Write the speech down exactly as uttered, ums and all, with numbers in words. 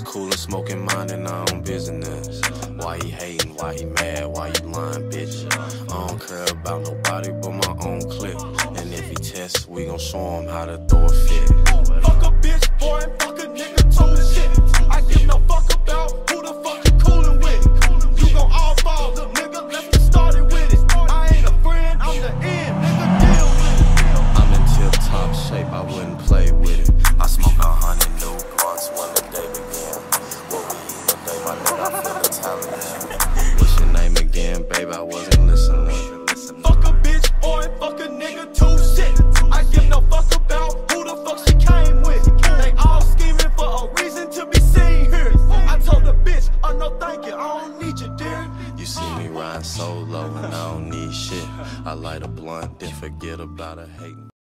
cool and smoking, minding our own business. Why he hating? Why he mad? Why you lying, bitch? I don't care about nobody but my own clip. And if he tests, we gon' show him how to throw a fit. Fuck a bitch, boy, and fuck a nigga, talk shit. I give no fuck about who the fuck you coolin' with. You gon' all fall, little nigga, let's get started with it. I ain't a friend, I'm the end, nigga, deal with it. I'm in tip-top shape, I wouldn't play with it. I smoke a hundred new blunts when the day began. What we eat today, my nigga, I feel Italian. What's your name again, babe? I wasn't listening. Fuck a bitch, boy, fuck a nigga, too shit. I give no fuck about who the fuck she came with. They all scheming for a reason to be seen here. I told the bitch, oh no thank you, I don't need you, dear. You see me ride solo and I don't need shit. I light a blunt, then forget about a hating.